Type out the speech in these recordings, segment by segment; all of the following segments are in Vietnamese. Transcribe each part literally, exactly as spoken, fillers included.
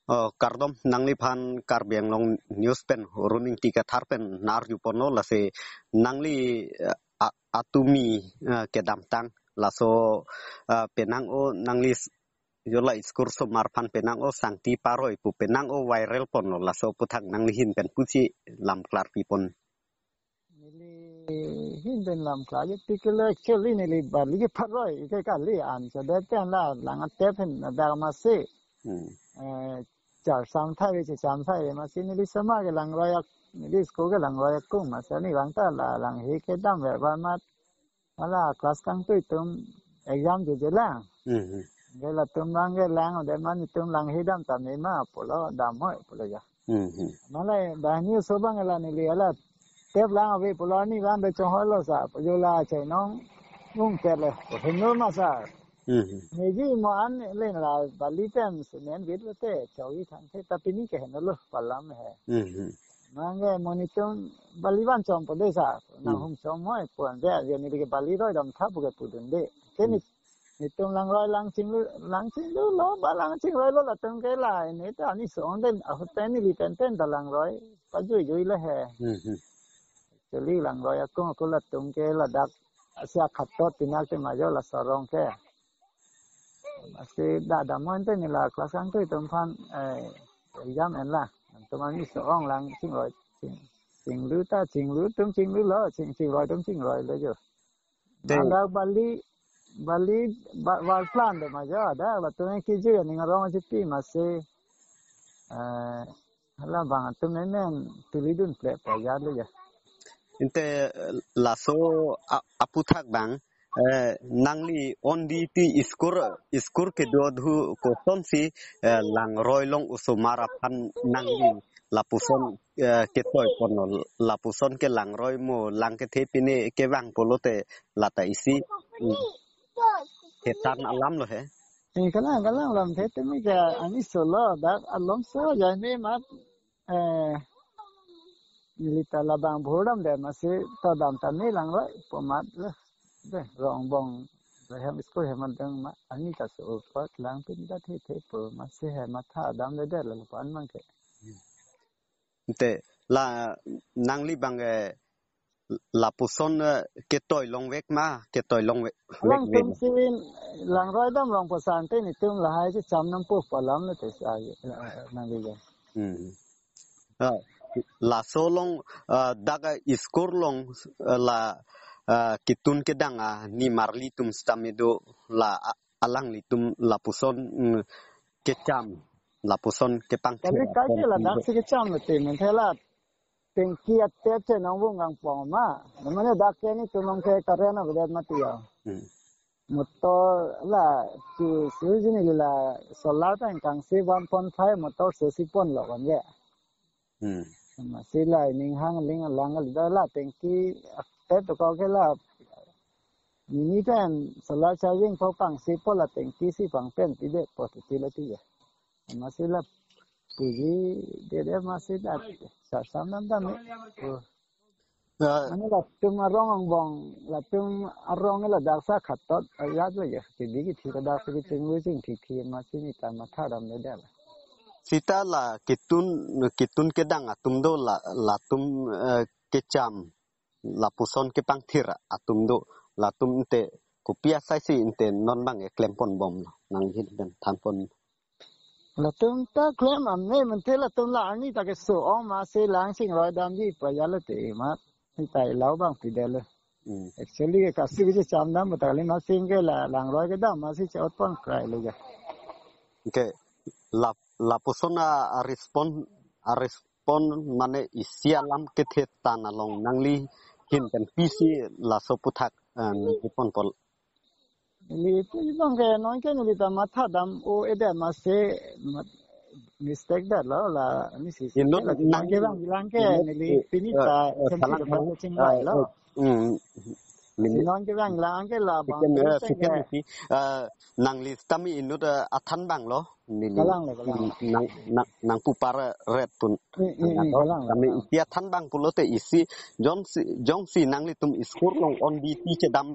Oh, kardom nangli phan karbiang long newspen running tika tharpen nar yupono la se nangli uh, atumi uh, kedam tang la so uh, penang o nangli yola iskur so marpan penang o sangti paroi pu penang o viral pono la so puthak nangli hin pen puchi lam klar pipon nili hin ben lam klar ye tikle actually nili bali ke paroi ke ka li an so de tan la lang te pen da ma se eh char sam thai ve cham thai ma sin nili sama ke lang royak nili sko ke lang royak kung ma sa ni lang ta la lang he ke dam ve ba ma ala class kang tu tum exam je je la ge la tum lang ge lang de man tum lang he dam ta me ma polo dam hoi polo ya ma la da ni so bang la nili ala tép lang về polo ni lang be chong holo sa polo la che nong ngung te le he no ma sa ni ji mo an lên là bali tem sen vit le te chau yi thang te tapi ni ke no lo palam he mang ge monitor bali ban chong polo sa na hum chong moi puan de ye ni ke bali roi dam tha bu ke pu den de ke ni ni tung lang roi lang ching lu lang ching lu lo ba lang ching roi lo la tung ke la ni ta ni so den a ho ten ni li ten ten da lang roi pa ju ju le he Jadi lang roya ko ko la tum ke la dak sia khatot tinak te ma jo la sorong ke masih da da mon te ni la kelas ang tu tum phan eh exam en la tum ani sorong lang sing roi sing sing lu ta sing lu tum sing lu lo sing sing roi tum sing roi le jo da bali bali wal plan de ma jo da la tum ki ju ni ngarong ji pi masih eh hala bang tum men tulidun ple pa ya le ja inte laso aputhak bang nangli ondi ti iskur iskur ke dodhu ko somsi lang roilong usumara phan nangli lapuson ke toy pono lapuson ke lang roi mo lang ke thepine ke wang polote lata isi ketan alam lo he eh kana kana lam the te mi ka ani solo da alom so ya ne ma eh Nilita labang bhodam de masih todam tani lang roi pomat le de rong bong hem isko heman dang ma ani ka so pat lang pin da the the po masih hemat tha dam de de lang pan mang ke te la nangli bang la puson ke toy long vek ma ke toy long vek lang tum sin lang roi dam long pasan te ni tum la hai chi cham nam pu palam le te sa nang li ga la solong daga iskor long la kitun kedanga ni marlitum stamedo la alang litum la puson kecam la puson kepang tapi kai la dak si kecam te men thela teng kiat te che nong bung gang pong ma namanya dak ke ni tumong ke karena bedat mati ya motor la si si ni la solar tan kang si one point five motor se si pon lo kan ya masih lah ning hang ling lang da la tengki te to ko ke la ni tan solar charging ko pang si po la tengki si pang pen ti de po ti la ti ya masih la puji de de masih da sa sam nam da me ani la tum arong bong la tum arong la da sa khatot ya le ya ti bi ki ti da sa ki ting wi sing ti ti masih ni ta ma tha dam le da sita la kitun kitun kedang atum do la latum kecam la puson ke pangthira atum do latum te kupia sai si inte non bang e klempon bom nang hin ben thanpon latum ta klem am ne men te latum la ani ta ke so o ma se lang sing roi dam ji pa ya le te ma ni tai lau bang pi de le actually ke ka si ji cham dam ta le ma sing ke la lang roi ke dam ma si chot pon krai le ga ke la la persona a respon a respon mane isialam ke thetan along nangli hin kan pc la soputhak nipon pol li tu bang ke non ke ni ta ma tha dam o e de ma se mistake da la la ni si si la nang ke bang bilang ke ni li pinita salah ba ching lai lo non ke bang lang ke la bang siken si nang list tami inut athan bang lo ni nang nang nang pupara red pun kami isia than bang pulote isi jong si jong si nang litum iskur long on di ti chedam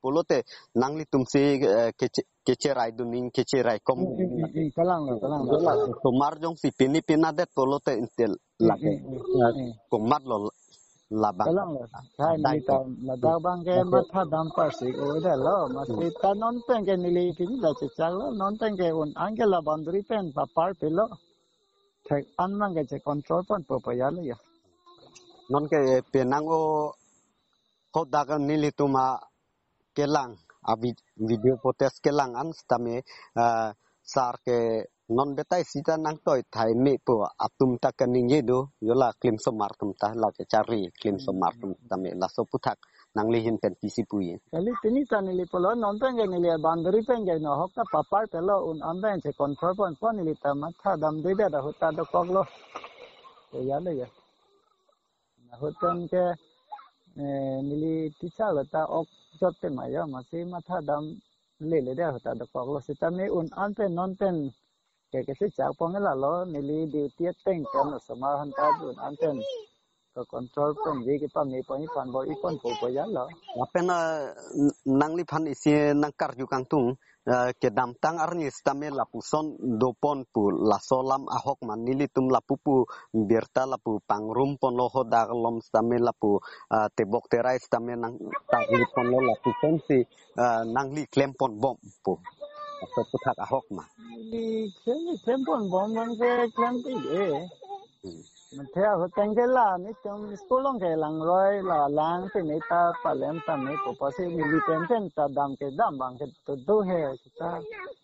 polote nangli tumsi kecerai duning kecerai kom kalang lo kalang lo tomar jong si pini pinadet polote intel lage komat lo labang kalang lo hai ni ta ladang bang ke matha dam par si o de lo masti ta non ten ke nili pin la che chang lo non ten ke un angela bandri pen pa par pelo thek an mang ke che control pon po pa ya lo ya non ke penang o kodakan nili tuma kelang abi video potes kelang an stame sar ke non betai sita nang toy thai me po atum ta kaning yedo yola klim somar tum ta la ke cari klim somar tum tame la so puthak nang lihin pen pisipui kali tini ta nili polo non ten ke nili bandri pen ke no hokta papar pelo un amben che control pon pon nili ta matha dam de da hota do koklo ya le ya na hotan ke nili ticha lata ok jotte maya masi matha dam le le da hota da koklo sitame un anpen non pen ke ke se cha pong la lo nili duty teng kan sama han ta un anpen ko control pen ji ke pa me pa ni pan bo i kon po po ya lo apena nangli phan isi nangkar ju kangtung ke damtang arni stame lapuson dopon pu lasolam ahok manili tum lapupu berta lapu pangrum pon loho daglom stame lapu tebok terai stame nang tagli pon lo lapuson si nangli klempon bom pu atau puthak ahok ma di klempon bom man ke klempi deมันเท่ากันแค่ละนี่จงสกุลงแค่หลังร้อยละหลังที่นี่ตาปลาเล่มตาไม่ปกติมีลิเทนเทนตาดำแค่ดำบางแค่ตัวดูเหี้ยสิตา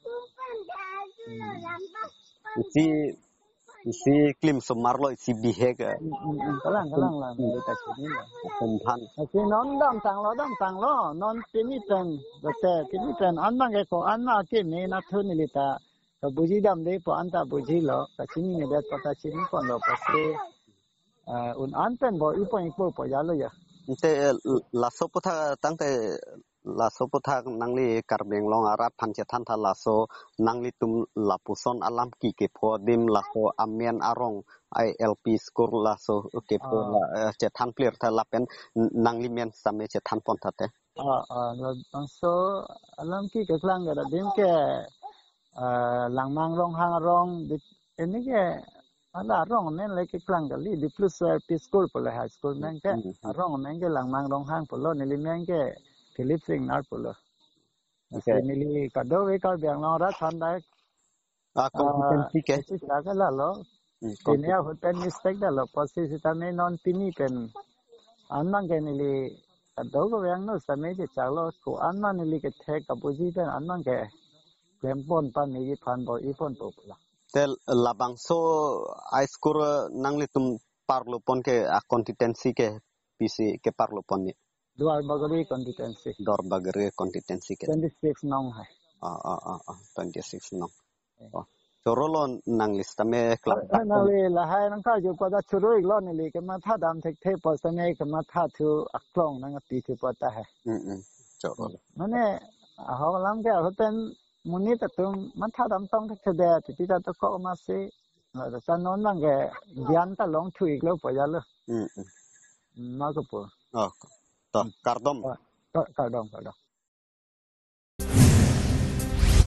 isi isi klim somar lo isi bihek kalang kalang lah di tas ini lah kumpan isi non dam tang lo dam tang lo non pini pen betul pini pen anang ke ko anak ke ni nak tu ni lita buji dam deh po anta buji lo kasini ni dia kata sini pun lo pasti un anten bo ipon ipo po ya lo ya te laso putha tangte laso putha nangli karbeng long arab phanche than tha laso nangli tum lapuson alam ki ke pho dim laso amian arong ilp skor laso ke pho la che than player tha lapen nangli men same che than pon thate a a laso alam ki ke klang ga dim ke langmang rong hang rong ini ke ala rong men le ke klang ga li di plus pi school pole high school men ke rong men ke langmang rong hang polo ni li men ke philip sing nar polo ni li ka do we ka byang no ra than dai a competency ke si ta ka la lo ni ya hoten mistake da lo posi si ta me non pini pen anang ke ni li ka do go byang no sa me che cha lo ko anang ni li ke the ka buji pen anang ke klempon pan ni pan bo ipon po la tel labang so high school nangli tum parlo pon ke a competency ke pc ke parlo pon ni dua bagari competency dor bagari competency ke twenty-six nong hai a a a a twenty-six nong oh chorolo nanglis tame club nangli la hai nang ka ju pa da churu ik lo ni li ke ma tha dam thek the po sa nei ke ma tha thu aklong nang pi thu pa ta hai hm hm chorolo mane a ho lam ke hoten muni ta tum matha dam tong thek de ti ta to ko ma se la ta non nang ge gyan ta long thui lo po ya lo hm ma ko po oh to kardom kardom kardom